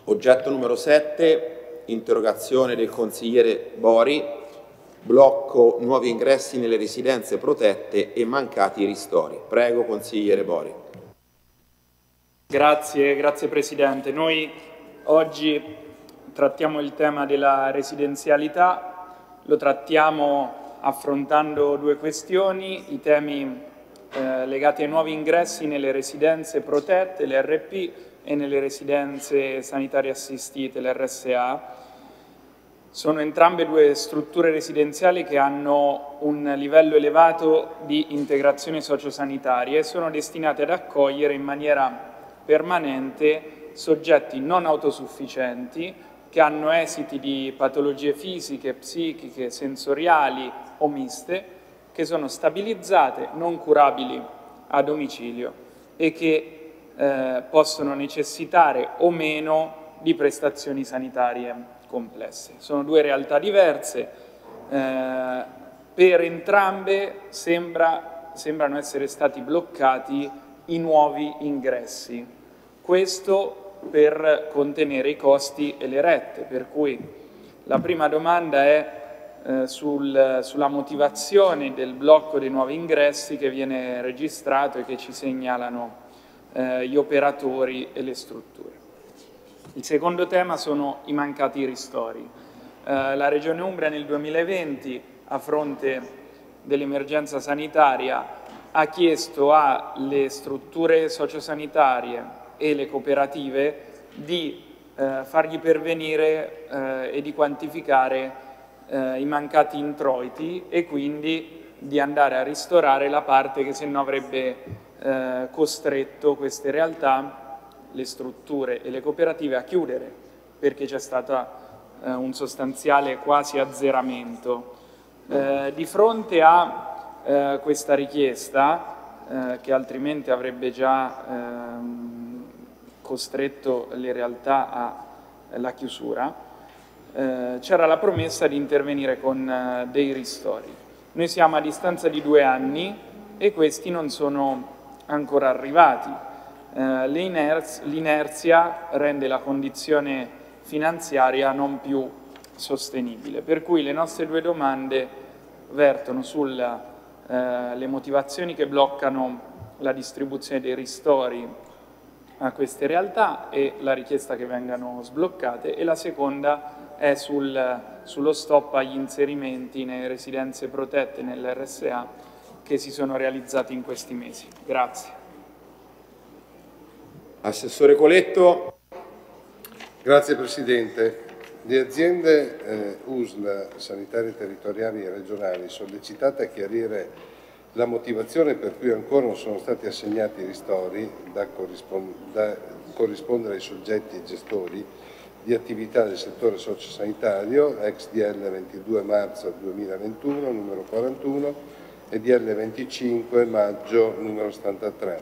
Oggetto numero 7, interrogazione del consigliere Bori, blocco nuovi ingressi nelle residenze protette e mancati ristori. Prego, consigliere Bori. Grazie Presidente. Noi oggi trattiamo il tema della residenzialità, lo trattiamo affrontando due questioni, i temi legati ai nuovi ingressi nelle residenze protette, le RP, e nelle residenze sanitarie assistite, le RSA. Sono entrambe due strutture residenziali che hanno un livello elevato di integrazione sociosanitaria e sono destinate ad accogliere in maniera permanente soggetti non autosufficienti che hanno esiti di patologie fisiche, psichiche, sensoriali o miste, che sono stabilizzate, non curabili a domicilio e che possono necessitare o meno di prestazioni sanitarie complesse. Sono due realtà diverse, per entrambe sembrano essere stati bloccati i nuovi ingressi. Questo per contenere i costi e le rette, per cui la prima domanda è sulla motivazione del blocco dei nuovi ingressi che viene registrato e che ci segnalano gli operatori e le strutture. Il secondo tema sono i mancati ristori. La Regione Umbria nel 2020, a fronte dell'emergenza sanitaria, ha chiesto alle strutture sociosanitarie e le cooperative di fargli pervenire e di quantificare i mancati introiti e quindi di andare a ristorare la parte che se no avrebbe costretto queste realtà, le strutture e le cooperative a chiudere, perché c'è stato un sostanziale quasi azzeramento. Di fronte a questa richiesta, che altrimenti avrebbe già costretto le realtà alla chiusura, c'era la promessa di intervenire con dei ristori. Noi siamo a distanza di 2 anni e questi non sono ancora arrivati. L'inerzia rende la condizione finanziaria non più sostenibile, per cui le nostre due domande vertono sulle motivazioni che bloccano la distribuzione dei ristori a queste realtà e la richiesta che vengano sbloccate, e la seconda è sullo stop agli inserimenti nelle residenze protette e nell'RSA che si sono realizzati in questi mesi. Grazie. Assessore Coletto. Grazie Presidente. Le aziende USL sanitarie territoriali e regionali sollecitate a chiarire la motivazione per cui ancora non sono stati assegnati ristori da corrispondere ai soggetti gestori di attività del settore sociosanitario, ex DL 22 marzo 2021, numero 41, e DL 25 maggio, numero 73.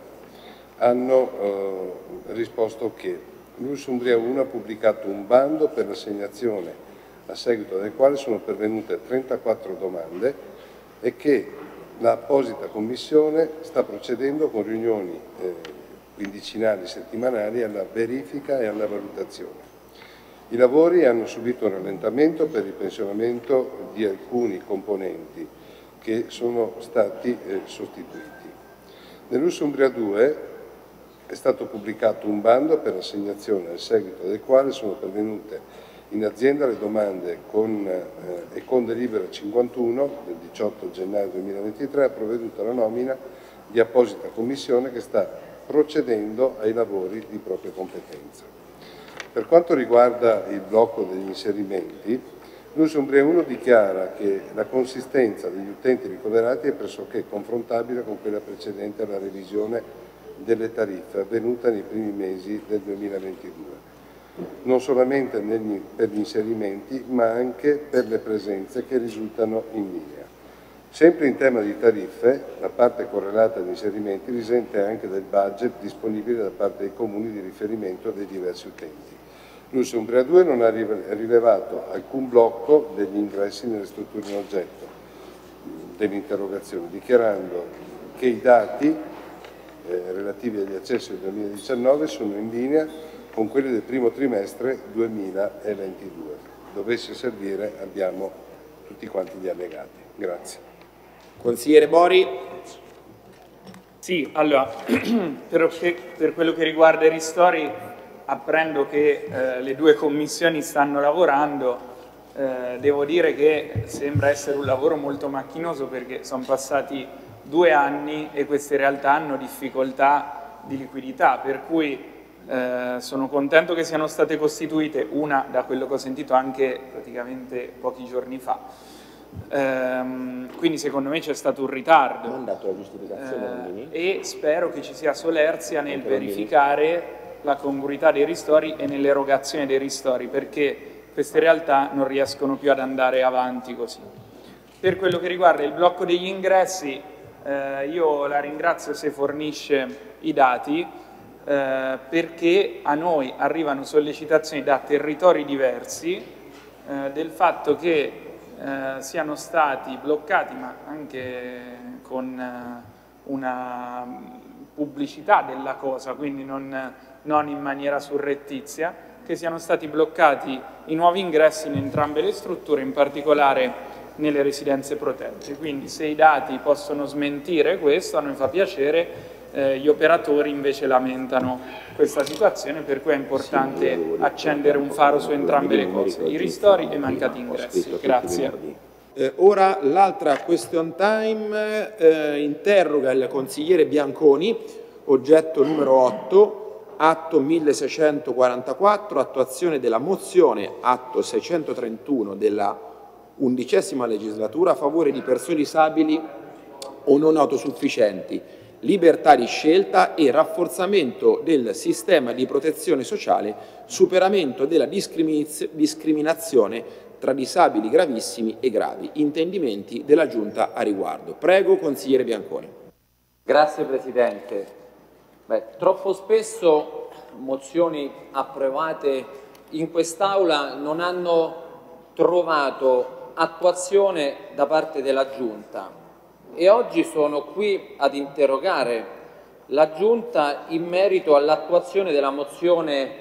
Hanno risposto che l'ULSS Umbria 1 ha pubblicato un bando per l'assegnazione, a seguito del quale sono pervenute 34 domande e che l'apposita commissione sta procedendo con riunioni quindicinali, settimanali, alla verifica e alla valutazione. I lavori hanno subito un rallentamento per il pensionamento di alcuni componenti che sono stati sostituiti. Nell'ULSS Umbria 2 è stato pubblicato un bando per l'assegnazione, a seguito del quale sono pervenute in azienda le domande e con delibera 51 del 18 gennaio 2023 ha provveduto alla nomina di apposita commissione che sta procedendo ai lavori di propria competenza. Per quanto riguarda il blocco degli inserimenti, l'ULSS Umbria 1 dichiara che la consistenza degli utenti ricoverati è pressoché confrontabile con quella precedente alla revisione delle tariffe avvenuta nei primi mesi del 2022, non solamente per gli inserimenti ma anche per le presenze che risultano in linea. Sempre in tema di tariffe, la parte correlata agli inserimenti risente anche del budget disponibile da parte dei comuni di riferimento dei diversi utenti. L'ULSS Umbria 2 non ha rilevato alcun blocco degli ingressi nelle strutture in oggetto dell'interrogazione, dichiarando che i dati relativi agli accessi del 2019 sono in linea con quelli del primo trimestre 2022. Dovesse servire, abbiamo tutti quanti gli allegati. Grazie. Consigliere Bori. Sì, allora, per quello che riguarda i ristori, apprendo che le due commissioni stanno lavorando. Devo dire che sembra essere un lavoro molto macchinoso, perché sono passati 2 anni e queste realtà hanno difficoltà di liquidità, per cui sono contento che siano state costituite, una da quello che ho sentito anche praticamente pochi giorni fa. Quindi secondo me c'è stato un ritardo. Non ha dato la giustificazione, e spero che ci sia solerzia nel verificare la congruità dei ristori e nell'erogazione dei ristori, perché queste realtà non riescono più ad andare avanti così. Per quello che riguarda il blocco degli ingressi, io la ringrazio se fornisce i dati, perché a noi arrivano sollecitazioni da territori diversi del fatto che siano stati bloccati, ma anche con una pubblicità della cosa, quindi non in maniera surrettizia, che siano stati bloccati i nuovi ingressi in entrambe le strutture, in particolare nelle residenze protette. Quindi se i dati possono smentire questo, a noi fa piacere. Gli operatori invece lamentano questa situazione, per cui è importante accendere un faro su entrambe le cose, i ristori e i mancati ingressi. Grazie. Ora l'altra question time interroga il consigliere Bianconi, oggetto numero 8, atto 1644, attuazione della mozione atto 631 della 11ª legislatura a favore di persone disabili o non autosufficienti, libertà di scelta e rafforzamento del sistema di protezione sociale, superamento della discriminazione tra disabili gravissimi e gravi. Intendimenti della Giunta a riguardo. Prego, consigliere Bianconi. Grazie Presidente. Troppo spesso mozioni approvate in quest'Aula non hanno trovato attuazione da parte della Giunta. E oggi sono qui ad interrogare la Giunta in merito all'attuazione della mozione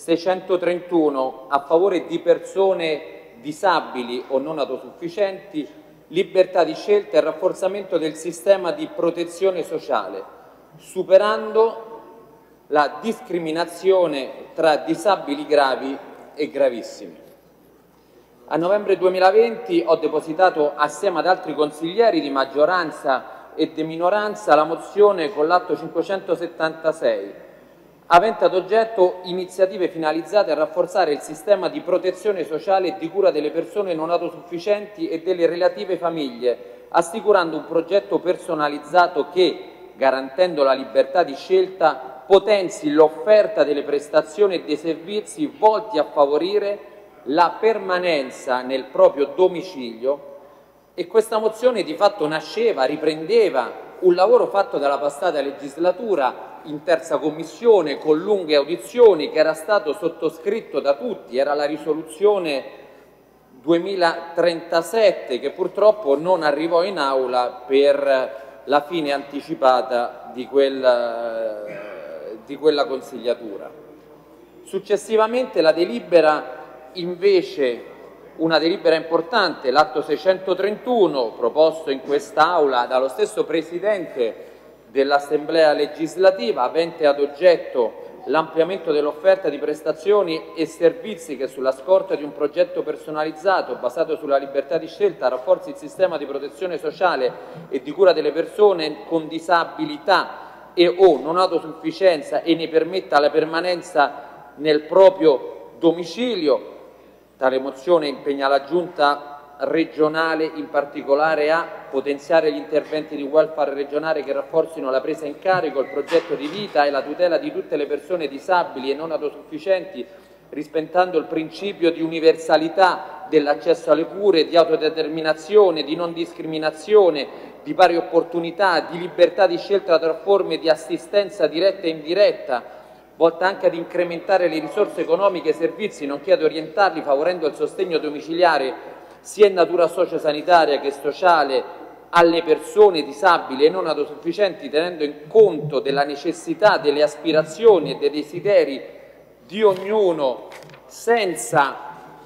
631 a favore di persone disabili o non autosufficienti, libertà di scelta e rafforzamento del sistema di protezione sociale, superando la discriminazione tra disabili gravi e gravissimi. A novembre 2020 ho depositato assieme ad altri consiglieri di maggioranza e di minoranza la mozione con l'atto 576, avente ad oggetto iniziative finalizzate a rafforzare il sistema di protezione sociale e di cura delle persone non autosufficienti e delle relative famiglie, assicurando un progetto personalizzato che, garantendo la libertà di scelta, potenzi l'offerta delle prestazioni e dei servizi volti a favorire la permanenza nel proprio domicilio. E questa mozione di fatto riprendeva un lavoro fatto dalla passata legislatura in terza commissione con lunghe audizioni, che era stato sottoscritto da tutti. Era la risoluzione 2037 che purtroppo non arrivò in aula per la fine anticipata di quella consigliatura. Successivamente la delibera, invece, una delibera importante, l'atto 631, proposto in quest'Aula dallo stesso Presidente dell'Assemblea legislativa, avente ad oggetto l'ampliamento dell'offerta di prestazioni e servizi che, sulla scorta di un progetto personalizzato basato sulla libertà di scelta, rafforzi il sistema di protezione sociale e di cura delle persone con disabilità e o non autosufficienza e ne permetta la permanenza nel proprio domicilio. Tale mozione impegna la Giunta regionale in particolare a potenziare gli interventi di welfare regionale che rafforzino la presa in carico, il progetto di vita e la tutela di tutte le persone disabili e non autosufficienti, rispettando il principio di universalità dell'accesso alle cure, di autodeterminazione, di non discriminazione, di pari opportunità, di libertà di scelta tra forme di assistenza diretta e indiretta, volta anche ad incrementare le risorse economiche e servizi, nonché ad orientarli favorendo il sostegno domiciliare sia in natura sociosanitaria che sociale alle persone disabili e non autosufficienti, tenendo in conto della necessità, delle aspirazioni e dei desideri di ognuno senza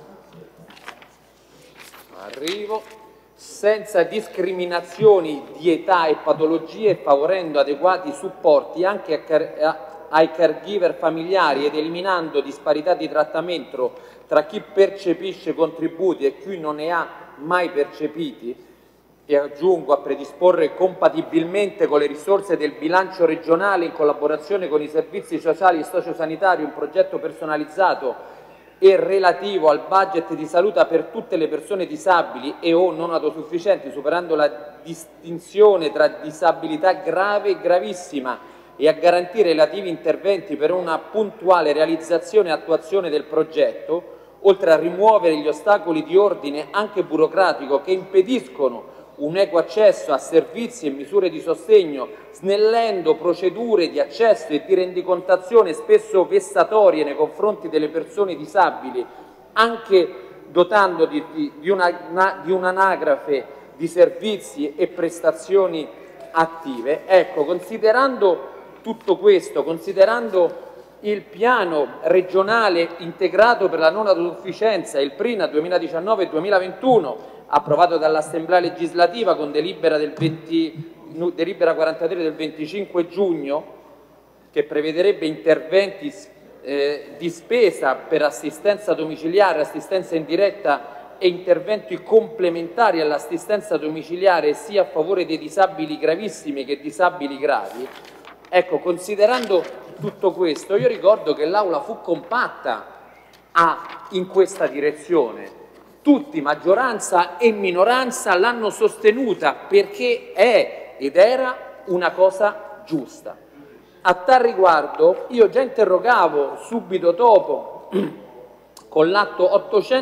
discriminazioni di età e patologie, favorendo adeguati supporti anche ai caregiver familiari ed eliminando disparità di trattamento tra chi percepisce contributi e chi non ne ha mai percepiti, e aggiungo a predisporre compatibilmente con le risorse del bilancio regionale in collaborazione con i servizi sociali e sociosanitari un progetto personalizzato e relativo al budget di salute per tutte le persone disabili e o non autosufficienti, superando la distinzione tra disabilità grave e gravissima, e a garantire relativi interventi per una puntuale realizzazione e attuazione del progetto, oltre a rimuovere gli ostacoli di ordine anche burocratico che impediscono un equo accesso a servizi e misure di sostegno, snellendo procedure di accesso e di rendicontazione spesso vessatorie nei confronti delle persone disabili, anche dotando di un'anagrafe di servizi e prestazioni attive. Ecco, considerando tutto questo, considerando il piano regionale integrato per la non autosufficienza, il PRINA 2019-2021, approvato dall'Assemblea legislativa con delibera 43 del 25 giugno, che prevederebbe interventi di spesa per assistenza domiciliare, assistenza indiretta e interventi complementari all'assistenza domiciliare sia a favore dei disabili gravissimi che disabili gravi. Ecco, considerando tutto questo, io ricordo che l'Aula fu compatta in questa direzione. Tutti, maggioranza e minoranza, l'hanno sostenuta perché è ed era una cosa giusta. A tal riguardo io già interrogavo subito dopo, con l'atto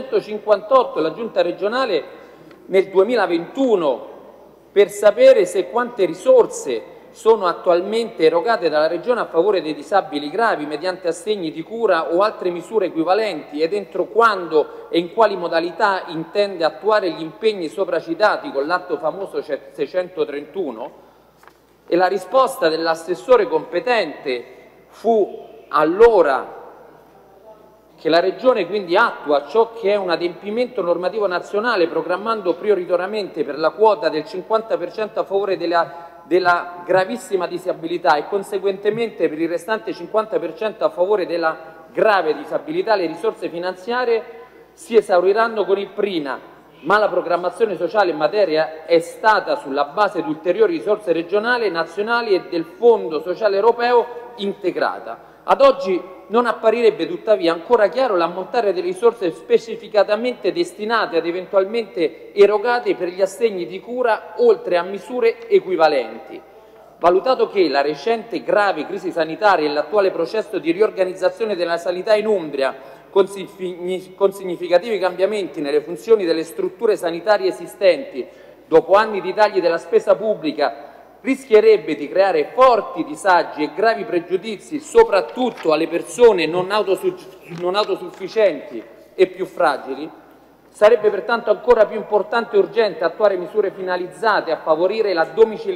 858, la Giunta regionale nel 2021 per sapere se quante risorse sono attualmente erogate dalla Regione a favore dei disabili gravi mediante assegni di cura o altre misure equivalenti ed entro quando e in quali modalità intende attuare gli impegni sopracitati con l'atto famoso 631, e la risposta dell'assessore competente fu allora che la Regione quindi attua ciò che è un adempimento normativo nazionale, programmando prioritariamente per la quota del 50% a favore della gravissima disabilità e conseguentemente per il restante 50% a favore della grave disabilità. Le risorse finanziarie si esauriranno con il PRINA, ma la programmazione sociale in materia è stata sulla base di ulteriori risorse regionali, nazionali e del Fondo Sociale Europeo integrata. Ad oggi non apparirebbe tuttavia ancora chiaro l'ammontare delle risorse specificatamente destinate ad eventualmente erogate per gli assegni di cura, oltre a misure equivalenti. Valutato che la recente grave crisi sanitaria e l'attuale processo di riorganizzazione della sanità in Umbria, con significativi cambiamenti nelle funzioni delle strutture sanitarie esistenti, dopo anni di tagli della spesa pubblica, rischierebbe di creare forti disagi e gravi pregiudizi soprattutto alle persone non autosufficienti e più fragili, sarebbe pertanto ancora più importante e urgente attuare misure finalizzate a favorire la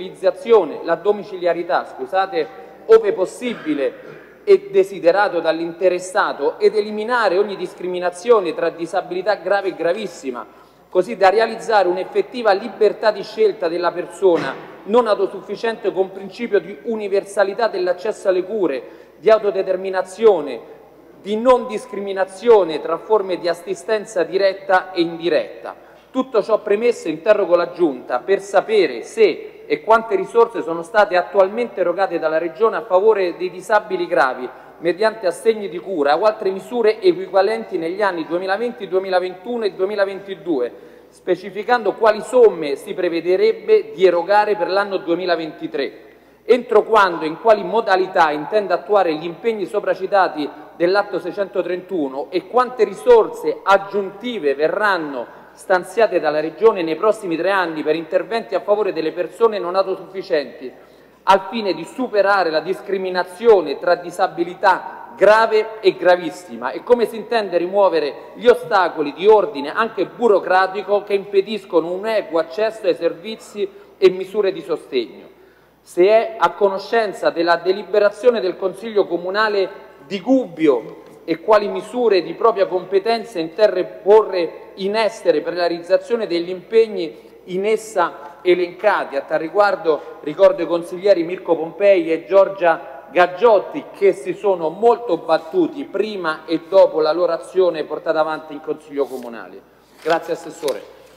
domiciliarità, ove possibile e desiderato dall'interessato, ed eliminare ogni discriminazione tra disabilità grave e gravissima, così da realizzare un'effettiva libertà di scelta della persona non autosufficiente con principio di universalità dell'accesso alle cure, di autodeterminazione, di non discriminazione tra forme di assistenza diretta e indiretta. Tutto ciò premesso, interrogo la Giunta per sapere se e quante risorse sono state attualmente erogate dalla Regione a favore dei disabili gravi mediante assegni di cura o altre misure equivalenti negli anni 2020, 2021 e 2022, specificando quali somme si prevederebbe di erogare per l'anno 2023, entro quando e in quali modalità intende attuare gli impegni sopracitati dell'atto 631 e quante risorse aggiuntive verranno stanziate dalla Regione nei prossimi 3 anni per interventi a favore delle persone non autosufficienti, al fine di superare la discriminazione tra disabilità grave e gravissima, e come si intende rimuovere gli ostacoli di ordine anche burocratico che impediscono un equo accesso ai servizi e misure di sostegno. Se è a conoscenza della deliberazione del Consiglio Comunale di Gubbio e quali misure di propria competenza intende porre in essere per la realizzazione degli impegni in essa elencati. A tal riguardo ricordo i consiglieri Mirko Pompei e Giorgia Gaggiotti, che si sono molto battuti prima e dopo la loro azione portata avanti in Consiglio Comunale. Grazie Assessore.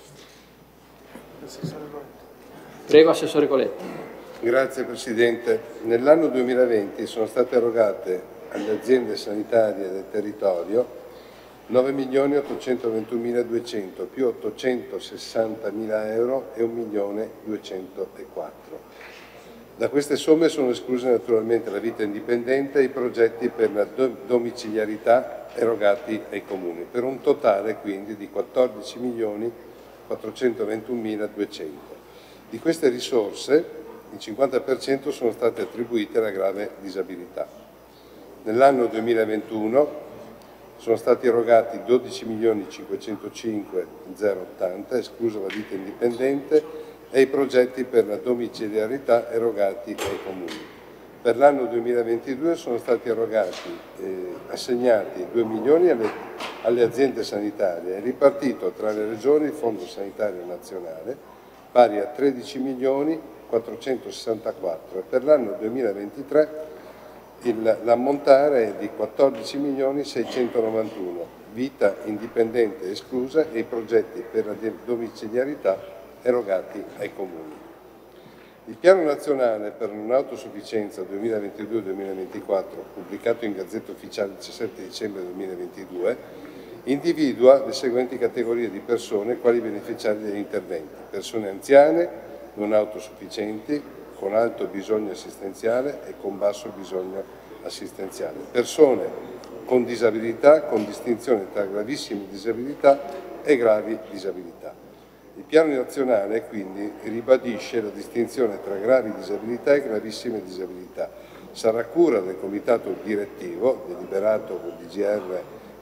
Prego Assessore Coletti. Grazie Presidente. Nell'anno 2020 sono state erogate alle aziende sanitarie del territorio 9.821.200 più 860.000 euro e 1.204.000. Da queste somme sono escluse naturalmente la vita indipendente e i progetti per la domiciliarità erogati ai comuni, per un totale quindi di 14.421.200. Di queste risorse il 50% sono state attribuite alla grave disabilità. Nell'anno 2021 sono stati erogati 12.505.080, esclusa la vita indipendente, e i progetti per la domiciliarità erogati ai comuni. Per l'anno 2022 sono stati assegnati 2 milioni alle aziende sanitarie e ripartito tra le regioni il Fondo Sanitario Nazionale, pari a 13.464.000 e per l'anno 2023 l'ammontare è di 14.691.000, vita indipendente esclusa, e i progetti per la domiciliarità erogati ai comuni. Il Piano Nazionale per l'Autosufficienza 2022-2024, pubblicato in Gazzetta Ufficiale il 17 dicembre 2022, individua le seguenti categorie di persone quali beneficiari degli interventi: persone anziane, non autosufficienti, con alto bisogno assistenziale e con basso bisogno assistenziale, persone con disabilità, con distinzione tra gravissime disabilità e gravi disabilità. Il Piano nazionale quindi ribadisce la distinzione tra gravi disabilità e gravissime disabilità. Sarà cura del Comitato Direttivo, deliberato con DGR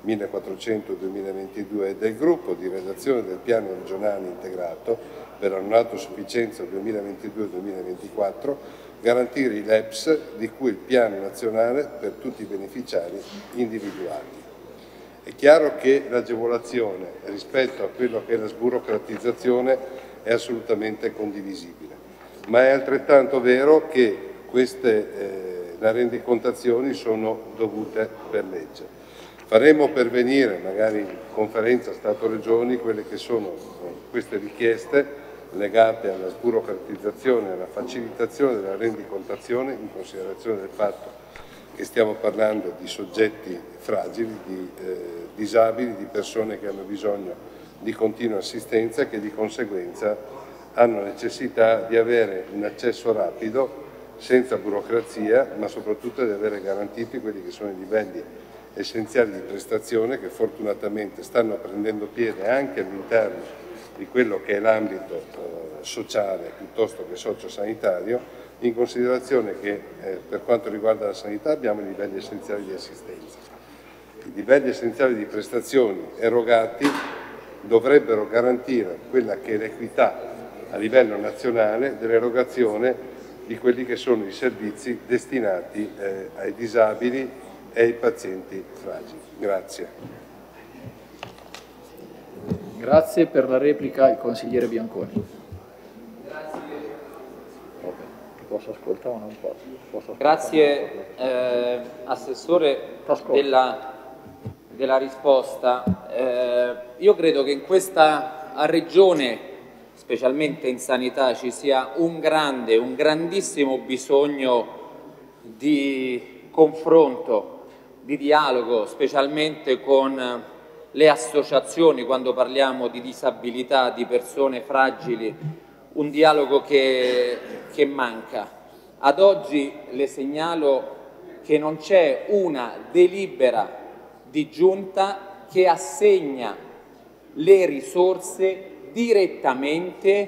1400-2022, e del gruppo di redazione del Piano regionale integrato per la non autosufficienza 2022-2024, garantire i LEPS di cui il Piano nazionale per tutti i beneficiari individuati. È chiaro che l'agevolazione rispetto a quello che è la sburocratizzazione è assolutamente condivisibile, ma è altrettanto vero che queste rendicontazioni sono dovute per legge. Faremo pervenire, magari in conferenza Stato-Regioni, quelle che sono queste richieste legate alla sburocratizzazione e alla facilitazione della rendicontazione, in considerazione del fatto che stiamo parlando di soggetti fragili, di disabili, di persone che hanno bisogno di continua assistenza e che di conseguenza hanno necessità di avere un accesso rapido, senza burocrazia, ma soprattutto di avere garantiti quelli che sono i livelli essenziali di prestazione che fortunatamente stanno prendendo piede anche all'interno di quello che è l'ambito sociale piuttosto che sociosanitario, in considerazione che per quanto riguarda la sanità abbiamo i livelli essenziali di assistenza. I livelli essenziali di prestazioni erogati dovrebbero garantire quella che è l'equità a livello nazionale dell'erogazione di quelli che sono i servizi destinati ai disabili e ai pazienti fragili. Grazie. Grazie. Per la replica il consigliere Bianconi. Posso ascoltare o non posso? Grazie Assessore della risposta. Io credo che in questa regione, specialmente in sanità, ci sia un grandissimo bisogno di confronto, di dialogo, specialmente con le associazioni quando parliamo di disabilità, di persone fragili, un dialogo che manca. Ad oggi le segnalo che non c'è una delibera di giunta che assegna le risorse direttamente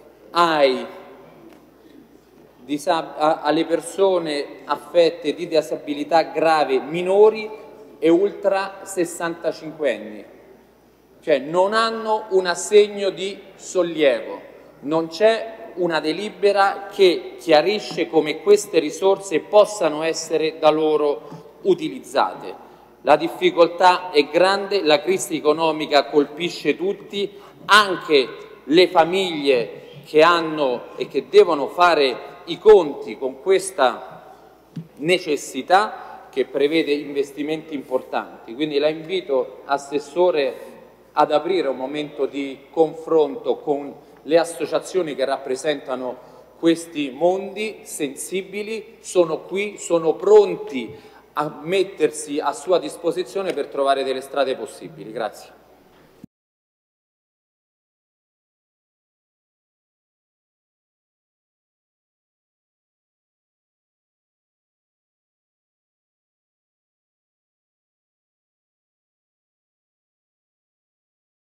alle persone affette di disabilità grave minori e ultra 65 anni, cioè non hanno un assegno di sollievo, non c'è una delibera che chiarisce come queste risorse possano essere da loro utilizzate. La difficoltà è grande, la crisi economica colpisce tutti, anche le famiglie che hanno e che devono fare i conti con questa necessità che prevede investimenti importanti. Quindi la invito, Assessore, ad aprire un momento di confronto con le associazioni che rappresentano questi mondi sensibili, sono qui, sono pronti a mettersi a sua disposizione per trovare delle strade possibili. Grazie.